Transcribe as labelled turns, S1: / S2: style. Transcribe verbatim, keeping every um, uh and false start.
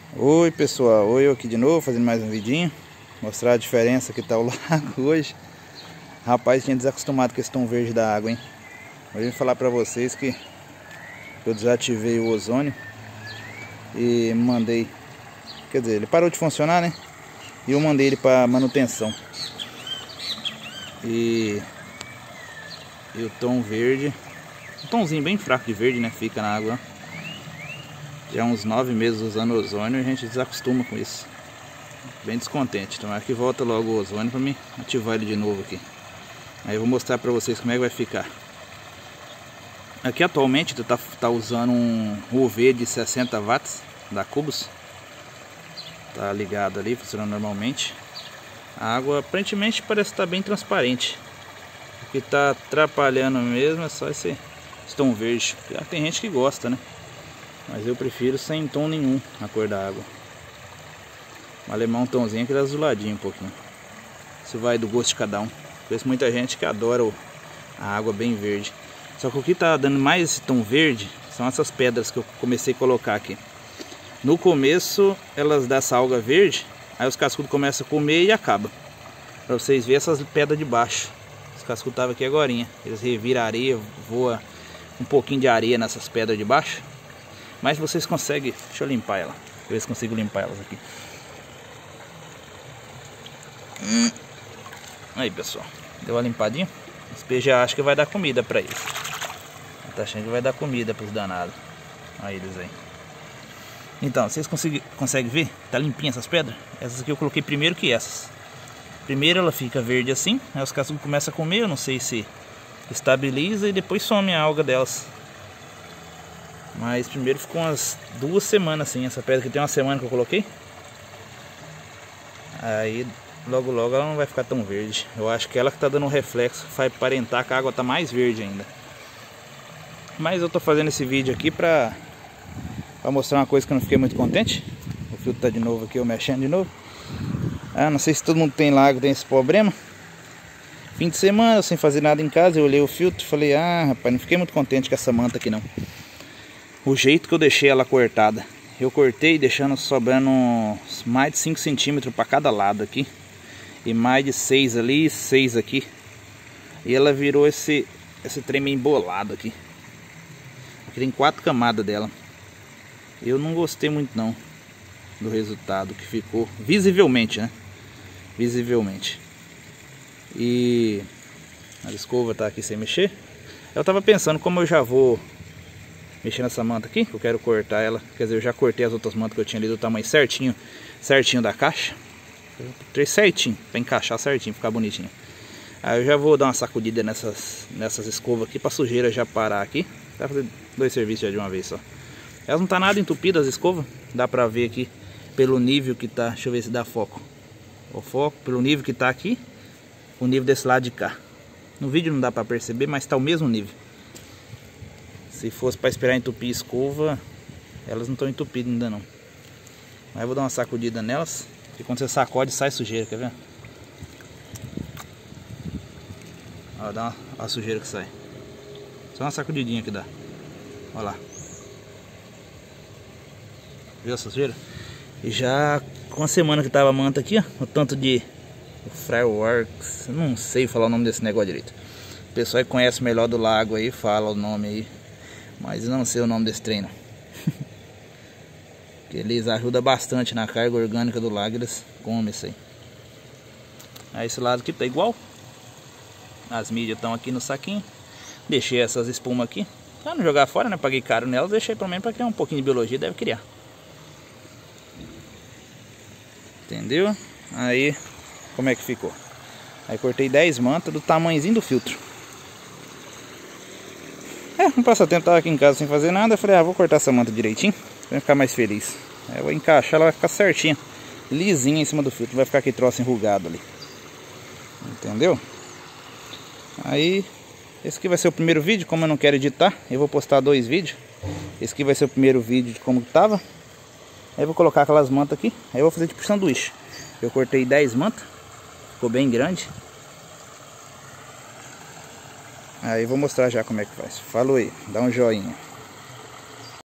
S1: Oi pessoal, oi eu aqui de novo fazendo mais um vidinho. Mostrar a diferença que tá o lago hoje. Rapaz, tinha desacostumado com esse tom verde da água, hein. Hoje eu vou falar pra vocês que eu desativei o ozônio e mandei, quer dizer, ele parou de funcionar, né? E eu mandei ele para manutenção. E, e o tom verde, um tomzinho bem fraco de verde, né? Fica na água. Já há uns nove meses usando ozônio e a gente desacostuma com isso. Bem descontente. Tomara que volta logo o ozônio para mim ativar ele de novo aqui. Aí eu vou mostrar para vocês como é que vai ficar. Aqui atualmente tu tá, tá usando um U V de sessenta watts da Cubus. Tá ligado ali, funcionando normalmente. A água aparentemente parece estar bem transparente. O que tá atrapalhando mesmo é só esse, esse tom verde. Tem gente que gosta, né? Mas eu prefiro sem tom nenhum a cor da água. Vou alemar um tomzinho aquele azuladinho um pouquinho. Isso vai do gosto de cada um. Conheço muita gente que adora a água bem verde. Só que o que está dando mais esse tom verde são essas pedras que eu comecei a colocar aqui. No começo elas dão essa alga verde, aí os cascudos começam a comer e acaba. Para vocês verem essas pedras de baixo. Os cascudos estavam aqui agorinha. Eles reviram a areia, voa um pouquinho de areia nessas pedras de baixo. Mas vocês conseguem, deixa eu limpar ela, ver se consigo limpar elas aqui. Hum. Aí pessoal, deu uma limpadinha. Esse peixe já acha que vai dar comida pra eles. Tá achando que vai dar comida pros danados. Olha eles aí. Então, vocês conseguem, conseguem ver? Tá limpinha essas pedras? Essas aqui eu coloquei primeiro que essas. Primeiro ela fica verde assim, aí os cascos começam a comer, eu não sei se estabiliza e depois some a alga delas. Mas primeiro ficou umas duas semanas assim. Essa pedra que tem uma semana que eu coloquei. Aí logo logo ela não vai ficar tão verde. Eu acho que ela que tá dando um reflexo vai aparentar que a água tá mais verde ainda. Mas eu tô fazendo esse vídeo aqui pra, pra mostrar uma coisa que eu não fiquei muito contente. O filtro tá de novo aqui, eu mexendo de novo. Ah, não sei se todo mundo tem lago, tem esse problema. Fim de semana, sem fazer nada em casa, eu olhei o filtro e falei, ah rapaz, não fiquei muito contente com essa manta aqui não. O jeito que eu deixei ela cortada. Eu cortei deixando sobrando mais de cinco centímetros para cada lado aqui. E mais de seis ali e seis aqui. E ela virou esse, esse trem meio embolado aqui. Aqui tem quatro camadas dela. Eu não gostei muito não do resultado que ficou. Visivelmente, né? Visivelmente. E a escova tá aqui sem mexer. Eu tava pensando como eu já vou mexer nessa manta aqui, eu quero cortar ela. Quer dizer, eu já cortei as outras mantas que eu tinha ali do tamanho certinho, certinho da caixa. Eu cortei certinho, para encaixar certinho, ficar bonitinho. Aí eu já vou dar uma sacudida nessas, nessas escovas aqui, para sujeira já parar aqui. Dá pra fazer dois serviços já de uma vez só. Elas não tá nada entupidas as escovas. Dá pra ver aqui pelo nível que tá. Deixa eu ver se dá foco. O foco, pelo nível que tá aqui, o nível desse lado de cá. No vídeo não dá pra perceber, mas tá o mesmo nível. Se fosse para esperar entupir a escova, elas não estão entupidas ainda não. Aí eu vou dar uma sacudida nelas. E quando você sacode, sai sujeira, quer ver? Ó, dá uma, uma sujeira que sai. Só uma sacudidinha que dá. Olha lá. Viu essa sujeira? E já com a semana que tava a manta aqui, ó, o tanto de Fireworks, não sei falar o nome desse negócio direito. O pessoal que conhece melhor do lago aí, fala o nome aí. Mas eu não sei o nome desse trem não. Eles ajudam bastante na carga orgânica do lago, eles comem isso aí. Aí esse lado aqui tá igual. As mídias estão aqui no saquinho. Deixei essas espumas aqui pra não jogar fora, né? Paguei caro nelas, deixei pelo menos pra criar um pouquinho de biologia, deve criar. Entendeu? Aí, como é que ficou? Aí cortei dez mantas do tamanhozinho do filtro. É, um passatempo, tava aqui em casa sem fazer nada. Eu falei, ah, vou cortar essa manta direitinho pra ficar mais feliz. Aí eu vou encaixar, ela vai ficar certinha, lisinha em cima do filtro. Vai ficar aquele troço enrugado ali. Entendeu? Aí, esse aqui vai ser o primeiro vídeo. Como eu não quero editar, eu vou postar dois vídeos. Esse aqui vai ser o primeiro vídeo de como tava. Aí eu vou colocar aquelas mantas aqui. Aí eu vou fazer tipo sanduíche. Eu cortei dez mantas. Ficou bem grande. Aí vou mostrar já como é que faz. Falou aí, dá um joinha.